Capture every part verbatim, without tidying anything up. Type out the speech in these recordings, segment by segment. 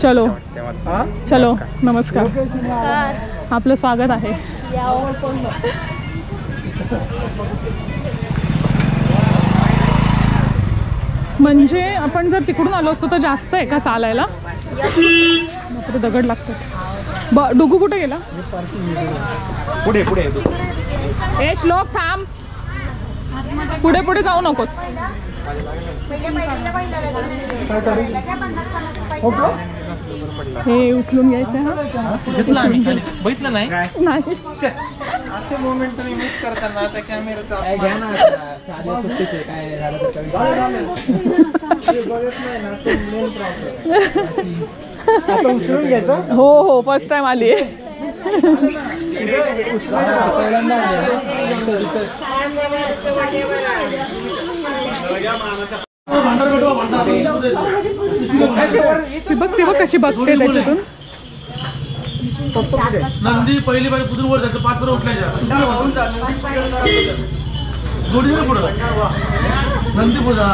चलो चलो नमस्कार, आपलं स्वागत आहे. म्हणजे आपण जर तिकडून आलो असतो तर जास्त आहे का चालायला? बापरे दगड लागतात. ब डुगू कुठे गेला? पुढे पुढे ए श्लोक थांब, पुढे पुढे जाऊ नकोस. हे उचलून घ्यायचं. हा घेतला आम्ही खाली बघितलं नाही नाही असे मोमेंट तुम्ही मिस करताना त्या कॅमेराचा काय घ्या ना साध्या सुट्टीचे काय झालं तर बघत नाही ना तो मेन प्रॉब्लेम. आता उचलून घ्यायचं. हो हो फर्स्ट टाइम आली आहे. ती बघ ती बघ कशी बघते त्याच्यातून. नंदी पहिली बारी पुढून वर जायचं, पाच वर उठल्याच्या जोडी पुढं नंदी पुढा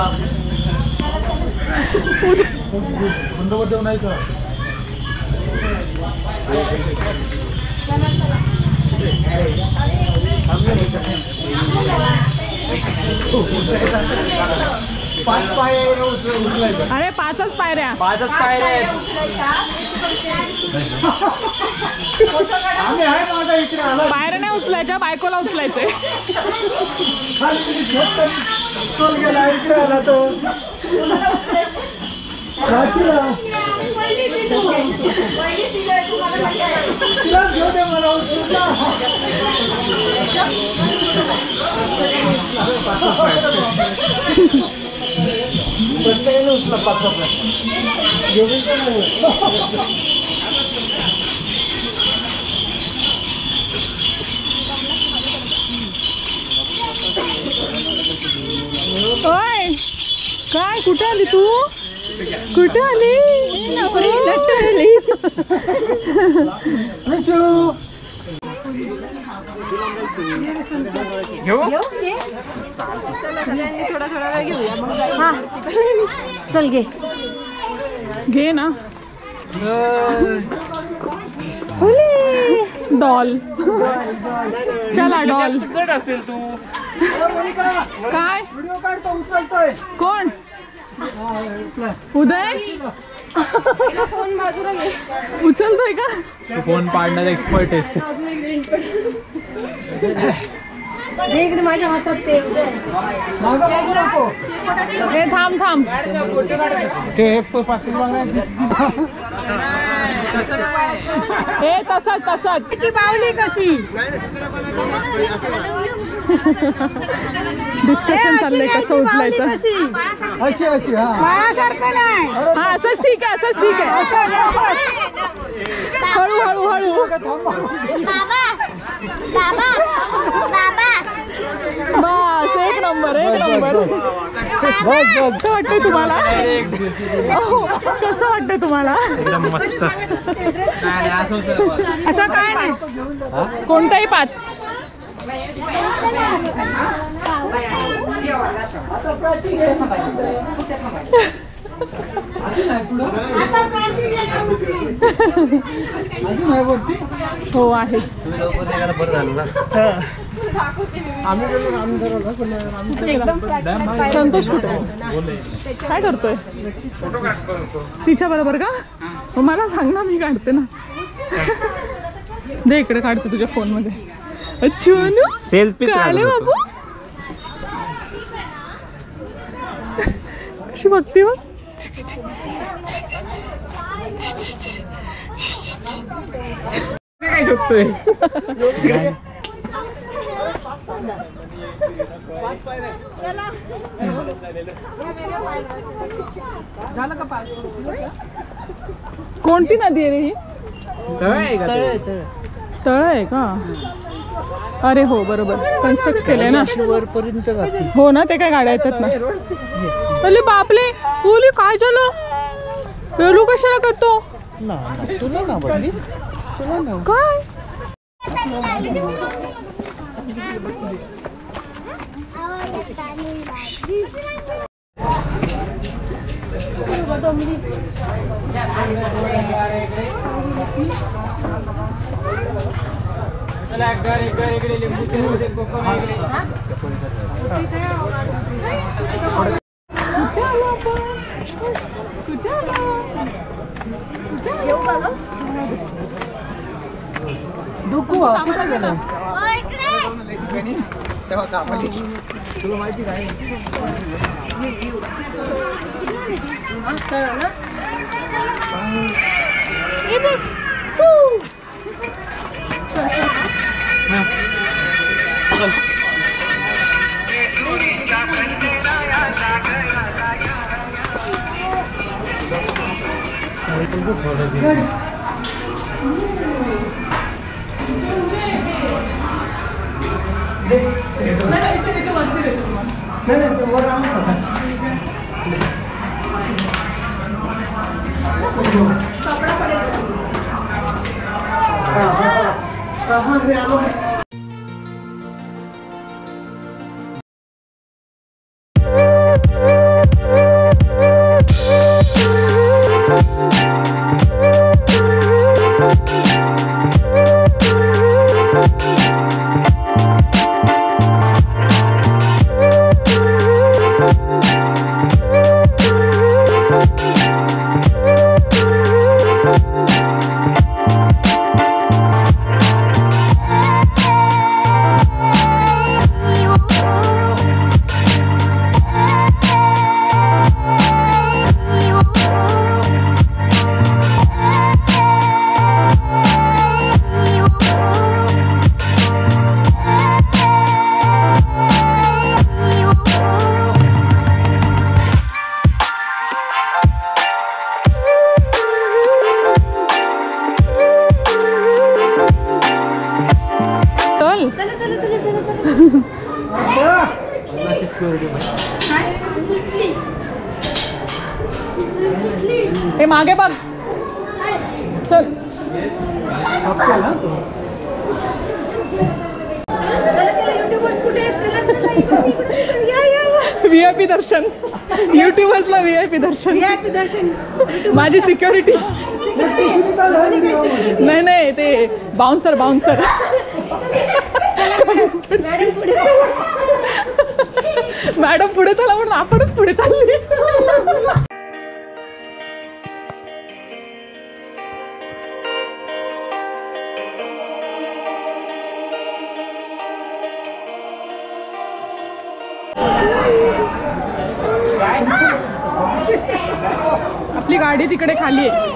बंदवर देऊ नाही का? पाच पाय अरे पाचच पायऱ्या पाचच पायऱ्या आहेत. पायऱ्या नाही उचलायच्या, बायकोला उचलायचंय. आला तो ओय काय कुठे आली तू? कुठे आली? चल घे घे ना डॉल. चला डॉल. असेल तू काय व्हिडिओ काढतो उचलतोय कोण? उदय उचलतोय का? तू फोन पाडण्यात एक्सपर्ट आहेस. इकडे माझ्या हातात ते हे थांब थांब ते पासून बघायचं. हे तसंच तसंच. पावली कशी डिस्कशन चाललंय कसं उचलायचं. अशी अशी हा बाळासारखं नाही. हा असंच ठीक आहे, असंच ठीक आहे. हळू हळू हळू. बस एक नंबर एक नंबर. कसं वाटतंय तुम्हाला? कसं वाटतंय तुम्हाला? एकदम मस्त. असं काय नाही, कोणताही पाच. हो आहे. संतोष काय करतोय? तिच्या बरोबर का? मला सांग ना, मी काढते ना. दे इकडे काढते तुझ्या फोन मध्ये. अच्छा सेल्फी काढले बाबू. कशी बघते बघ. काय शोधतोय? कोणती नदी आहे रे ही? तळ आहे का? तळ आहे का? अरे हो बरोबर, कन्स्ट्रक्ट केलंय ना वरपर्यंत जाते. हो ना, ते काय गाड्या येतात ना. अरे बापले, ओली काय झालं? वेलू कशाला करतो? तुला ना बघली काय? चला घर एक घर इकडे लिंबू सरबत एक कोकोना इकडे. दुखू कुठे गेलं तेव्हा कामाली तुला माहिती काय नाही नाही वर आम्ही हे मागे बघ चल व्ही आय पी दर्शन युट्यूबर्सला व्ही आय पी दर्शन दर्शन माझी सिक्युरिटी नाही नाही ते बाउन्सर बाउन्सर मॅडम पुढे चला म्हणून आपणच पुढे चालली. आपली गाडी तिकडे खाली आहे.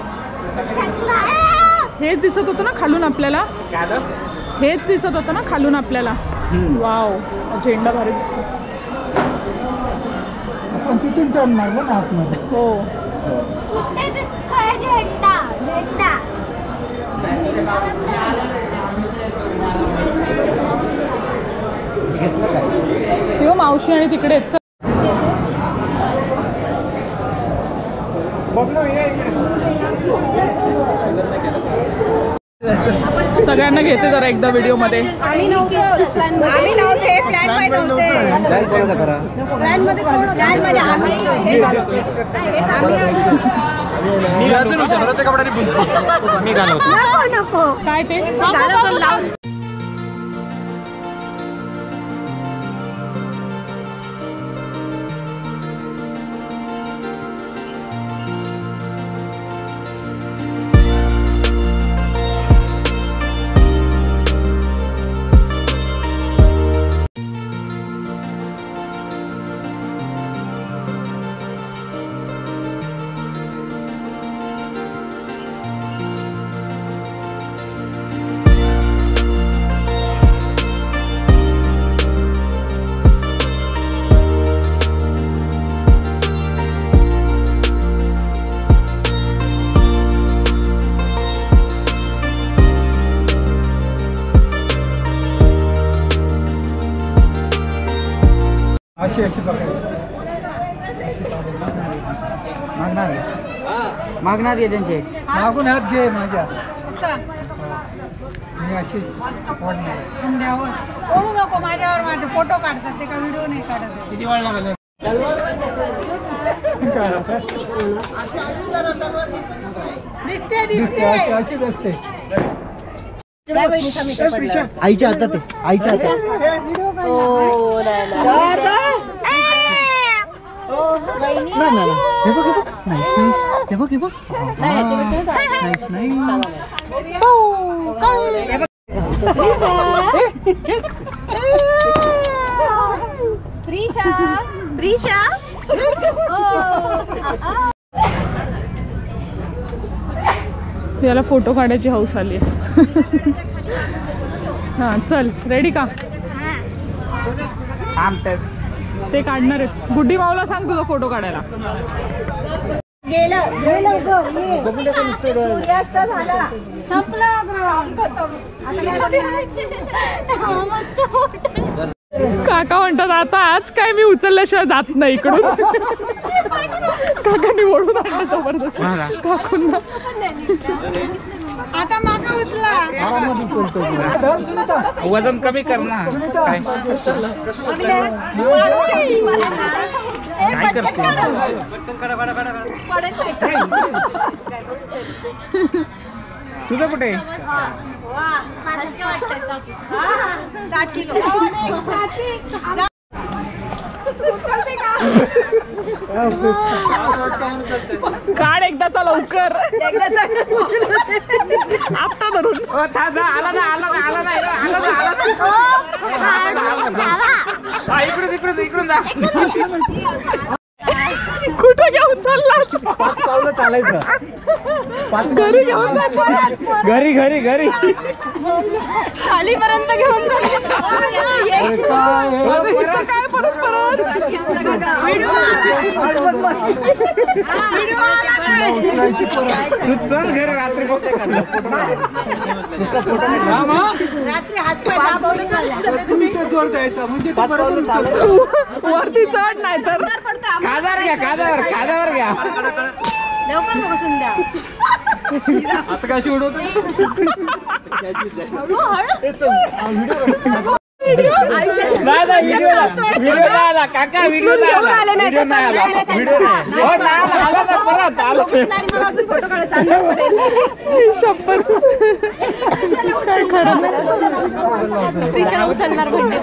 हेच दिसत होतं ना खालून आपल्याला हेच दिसत होतं ना खालून आपल्याला. वाव झेंडा भारी दिसतो. आपण तिथून टर्न मारलो ना आतमध्ये. हो किंवा मावशी आणि तिकडे सगळ्यांना घेते जरा एकदा व्हिडिओ मध्ये. आम्ही नव्हतो आम्ही नव्हते प्लॅन मध्ये नव्हते प्लॅन मध्ये प्लॅन मध्ये आम्ही मी अजून शहराच्या कपड्याने पुसतो मी घालवतो. नको नको काय ते घालवतो लावून. अशी अशी पकडायची. मागणार मागणार घे त्यांचे मागून हात घे माझ्या. मी अशी ओढणार ओढू नको माझ्यावर. माझे फोटो काढतात ते का व्हिडिओ नाही काढत. किती वेळ लागला दिसते दिसते अशीच असते. आईच्या हातात आहे, आईच्या हातात. हो नाही नाही नाही नाही. हे बघ हे बघ. Nice nice. हे बघ हे बघ. Nice nice. प्रिशा प्रिशा याला फोटो काढायची हौस आली आहे. हा चल रेडी का? ते काढणार आहेत. गुड्डी माऊला सांग तुझा फोटो काढायला. गेलं गेलं सूर्यास्त झाला संपलं. काका म्हणतात आता आज काय मी उचलल्याशिवाय जात नाही इकडून. काकांनी ओढून आणलं जबरदस्त काकूंना. आता माका उचला. वजन कमी कर ना. काय काय करते? तुझं कुठे? साठ किलो काढ एकदाचा लवकर. आपटा धरून आला ना आला ना आला ना आला ना आला. इकडून इकडून इकडून जा. कुठे घेऊन चालला? पाच पावलं चालायचं. घरी घेऊन घरी घरी घरी खालीपर्यंत घेऊन काय परत परत तू चल घरी रात्री बघते रात्री हात जोर द्यायचा म्हणजे वरती चढ नाही तर कादावर घ्या कादावर कादावर घ्या. लवकर बसून द्या. आता कशी उडवतो. नाही नाही व्हिडिओ व्हिडिओ नाही आला काका. व्हिडिओ नाही आला. व्हिडिओ नाही आला. व्हिडिओ नाही आला ना परत आलो. फोटो काढायचा. शपथ काय खरं नाही. प्रिशाला उचलणार म्हणते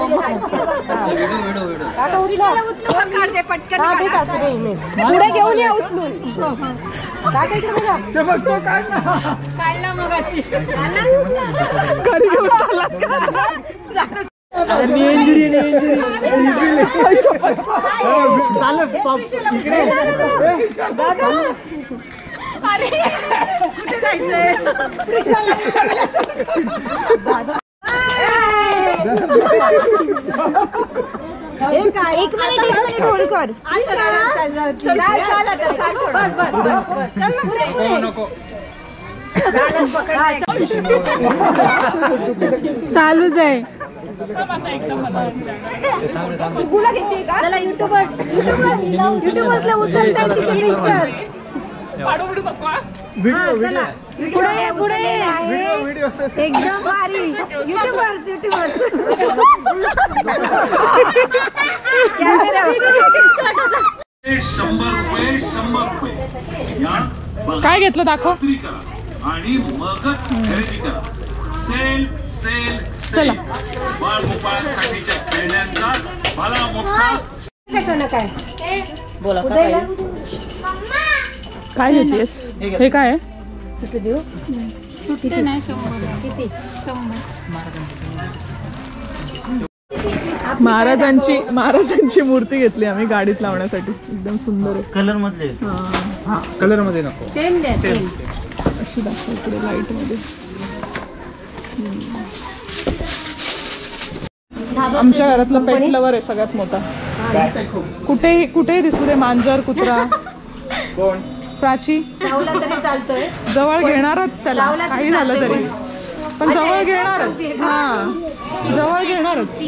प्रिशाला उचलून काढते पटकन. पुढे घेऊन या उचलून. ते बघ तो काढ ना. काढला मग अशी घरी घेऊन चालला. चालत कुठे जायचंय? प्रिशाला एक मिनिट एक मिनिट होल्ड कर. चालूच आहे. गुला घेते का? चला युट्यूबर्स युट्यूबर्स युट्यूबर्सला उचलता तिचे मिस्टर. पुढे ये पुढे ये. एकदम भारी. युट्यूबर्स युट्यूबर्स शंभर रुपये शंभर रुपये या काय घेतलं दाखव. आणि मगच खरेदी करा. Sale sale sale. बाळगोपाळांसाठीच्या खेळण्यांचा भला मोठा. काय घेतेस? हे काय आहे? महाराजांची महाराजांची मूर्ती घेतली आम्ही गाडीत लावण्यासाठी. एकदम सुंदर आहे. कलर मधले. हा कलर मध्ये नको. सेम द्या सेम. अशी दाखव इकडे लाईट मध्ये. आमच्या घरातलं पेट लवर आहे सगळ्यात मोठा. कुठेही कुठेही दिसू दे मांजर कुत्रा. कोण? प्राची. लावला तरी चालतोय. जवळ घेणारच त्याला काही झालं तरी. पण जवळ घेणारच. हा जवळ घेणारच.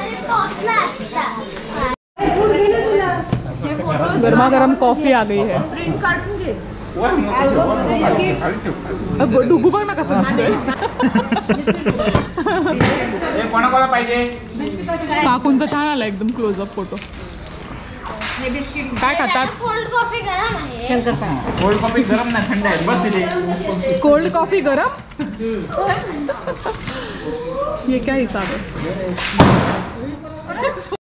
गरमागरम कॉफी आ गई है. डुगू बघ ना कसं दिसतोय. कोणाकोणा पाहिजे? काकूंचा छान आला एकदम क्लोजअप फोटो. काय खातात? कोल्ड कॉफी गरम आहे. कोल्ड कॉफी गरम ना थंड आहे बस तिथे. कोल्ड कॉफी गरम. ये क्या हिसाब है?